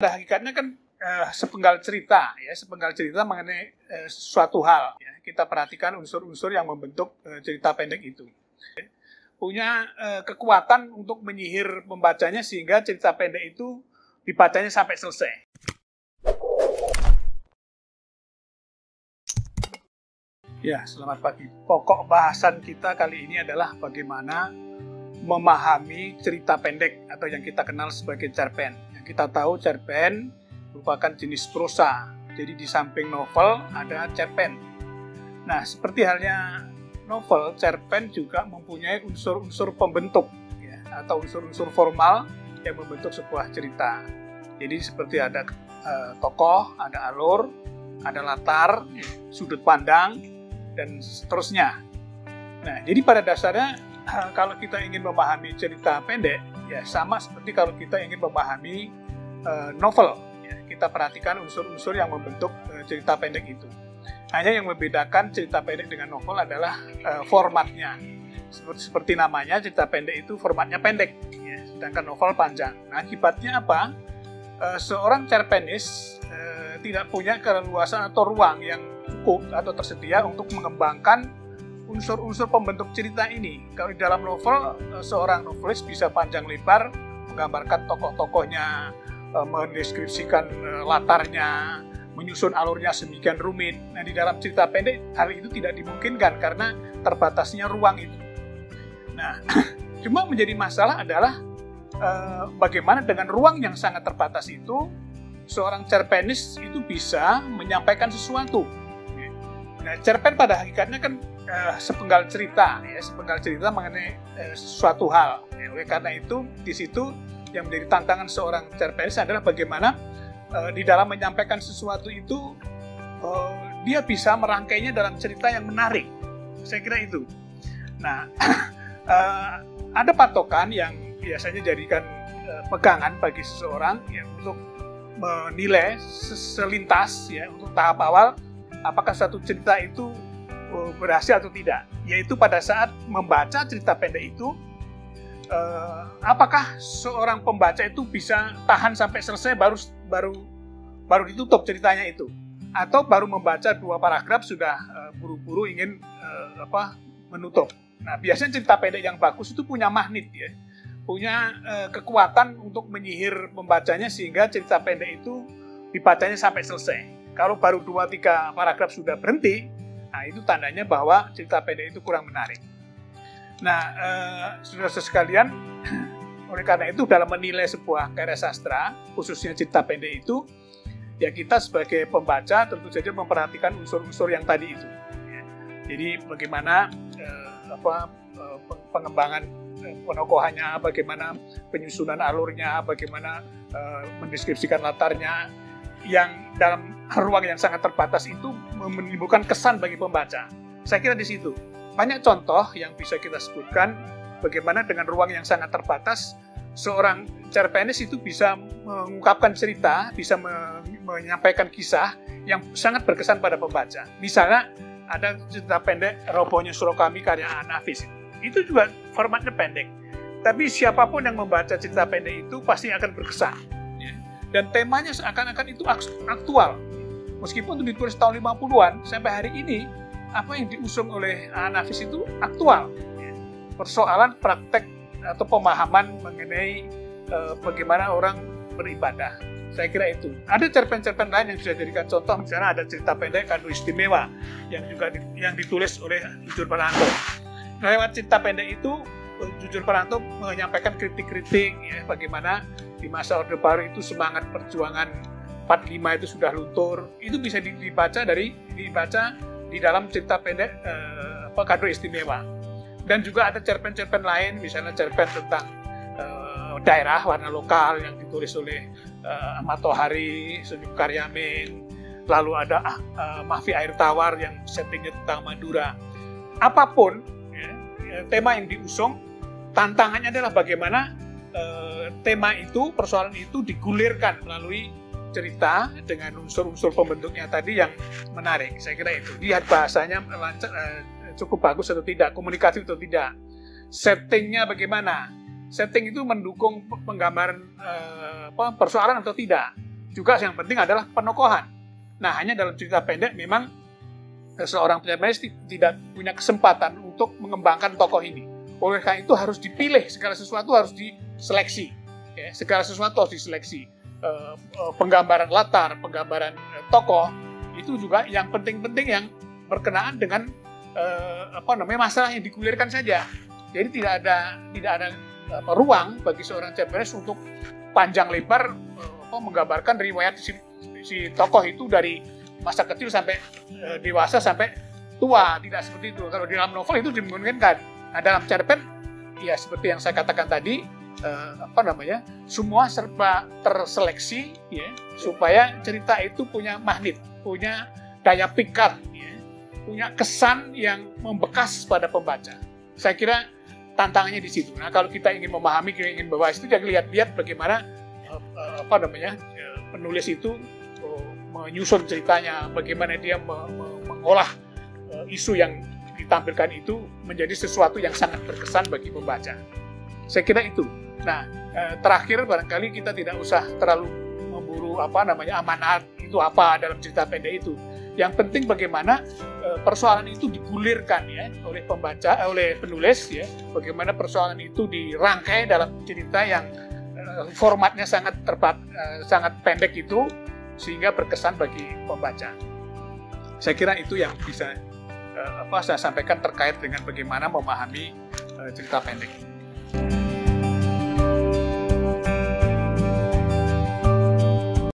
Pada hakikatnya kan sepenggal cerita mengenai suatu hal. Ya. Kita perhatikan unsur-unsur yang membentuk cerita pendek itu. Punya kekuatan untuk menyihir pembacanya sehingga cerita pendek itu dibacanya sampai selesai. Ya, selamat pagi. Pokok bahasan kita kali ini adalah bagaimana memahami cerita pendek atau yang kita kenal sebagai cerpen. Yang kita tahu cerpen merupakan jenis prosa. Jadi di samping novel ada cerpen. Nah, seperti halnya novel, cerpen juga mempunyai unsur-unsur pembentuk ya, atau unsur-unsur formal yang membentuk sebuah cerita. Jadi seperti ada tokoh, ada alur, ada latar, sudut pandang, dan seterusnya. Nah, jadi pada dasarnya kalau kita ingin memahami cerita pendek, ya sama seperti kalau kita ingin memahami novel. Ya, kita perhatikan unsur-unsur yang membentuk cerita pendek itu. Hanya yang membedakan cerita pendek dengan novel adalah formatnya. Seperti namanya, cerita pendek itu formatnya pendek, ya, sedangkan novel panjang. Nah, akibatnya apa? Seorang cerpenis tidak punya keleluasan atau ruang yang cukup atau tersedia untuk mengembangkan unsur-unsur pembentuk cerita ini. Kalau di dalam novel, seorang novelis bisa panjang lebar menggambarkan tokoh-tokohnya, mendeskripsikan latarnya, menyusun alurnya sedemikian rumit. Nah, di dalam cerita pendek hal itu tidak dimungkinkan karena terbatasnya ruang itu. Nah, cuma menjadi masalah adalah bagaimana dengan ruang yang sangat terbatas itu seorang cerpenis itu bisa menyampaikan sesuatu. Nah, cerpen pada hakikatnya kan sepenggal cerita mengenai suatu hal. Ya, oleh karena itu, di situ yang menjadi tantangan seorang cerpenis adalah bagaimana di dalam menyampaikan sesuatu itu dia bisa merangkainya dalam cerita yang menarik. Saya kira itu. Nah, ada patokan yang biasanya jadikan pegangan bagi seseorang ya, untuk menilai selintas ya, untuk tahap awal apakah satu cerita itu berhasil atau tidak, yaitu pada saat membaca cerita pendek itu apakah seorang pembaca itu bisa tahan sampai selesai baru ditutup ceritanya itu, atau baru membaca 2 paragraf sudah buru-buru ingin menutup. Nah, biasanya cerita pendek yang bagus itu punya magnet ya, punya kekuatan untuk menyihir pembacanya sehingga cerita pendek itu dibacanya sampai selesai. Kalau baru 2-3 paragraf sudah berhenti, nah itu tandanya bahwa cerita pendek itu kurang menarik. Nah, saudara sekalian, oleh karena itu dalam menilai sebuah karya sastra, khususnya cerita pendek itu, ya kita sebagai pembaca tentu saja memperhatikan unsur-unsur yang tadi itu. Ya. Jadi bagaimana pengembangan penokohannya, bagaimana penyusunan alurnya, bagaimana mendeskripsikan latarnya, yang dalam ruang yang sangat terbatas itu menimbulkan kesan bagi pembaca. Saya kira di situ banyak contoh yang bisa kita sebutkan bagaimana dengan ruang yang sangat terbatas seorang cerpenis itu bisa mengungkapkan cerita, bisa menyampaikan kisah yang sangat berkesan pada pembaca. Misalnya ada cerita pendek Robohnya Surokami karya Nafis. Itu juga formatnya pendek. Tapi siapapun yang membaca cerita pendek itu pasti akan berkesan. Dan temanya seakan-akan itu aktual. Meskipun itu ditulis tahun 50-an, sampai hari ini, apa yang diusung oleh Nafis itu aktual. Persoalan praktek atau pemahaman mengenai bagaimana orang beribadah. Saya kira itu. Ada cerpen-cerpen lain yang bisa dijadikan contoh, misalnya ada cerita pendek Kado Istimewa, yang ditulis oleh Jujur Paranto. Lewat cerita pendek itu, Jujur Paranto menyampaikan kritik-kritik, ya, bagaimana di masa Orde Baru itu semangat perjuangan 45 itu sudah luntur. Itu bisa dibaca di dalam cerita pendek Kado Istimewa. Dan juga ada cerpen-cerpen lain, misalnya cerpen tentang daerah warna lokal yang ditulis oleh Ahmad Tohari, Senyum Karyamin. Lalu ada Mahfi Air Tawar yang settingnya tentang Madura. Apapun ya, tema yang diusung, tantangannya adalah bagaimana tema itu, persoalan itu digulirkan melalui cerita dengan unsur-unsur pembentuknya tadi yang menarik. Saya kira itu. Lihat bahasanya cukup bagus atau tidak, komunikatif atau tidak. Settingnya bagaimana? Setting itu mendukung penggambaran persoalan atau tidak. juga yang penting adalah penokohan. Nah, hanya dalam cerita pendek memang seorang penulis tidak punya kesempatan untuk mengembangkan tokoh ini. Oleh karena itu harus dipilih, segala sesuatu harus diseleksi. Ya, segala sesuatu harus diseleksi. Penggambaran latar, penggambaran tokoh, itu juga yang penting-penting yang berkenaan dengan masalah yang digulirkan saja. Jadi tidak ada ruang bagi seorang cerpenis untuk panjang lebar menggambarkan riwayat si tokoh itu dari masa kecil sampai dewasa sampai tua. Tidak seperti itu. Kalau di dalam novel itu dimungkinkan. Nah, dalam cerpen ya seperti yang saya katakan tadi, semua serba terseleksi ya, supaya cerita itu punya magnet, punya daya pikat, ya, punya kesan yang membekas pada pembaca. Saya kira tantangannya di situ. Nah, kalau kita ingin memahami, kita ingin bahas itu, jangan lihat bagaimana penulis itu menyusun ceritanya, bagaimana dia mengolah isu yang ditampilkan itu menjadi sesuatu yang sangat berkesan bagi pembaca. Saya kira itu. Nah, terakhir barangkali kita tidak usah terlalu memburu amanat itu apa dalam cerita pendek itu. Yang penting bagaimana persoalan itu digulirkan ya oleh pembaca, oleh penulis ya. Bagaimana persoalan itu dirangkai dalam cerita yang formatnya sangat pendek itu sehingga berkesan bagi pembaca. Saya kira itu yang bisa saya sampaikan terkait dengan bagaimana memahami cerita pendek.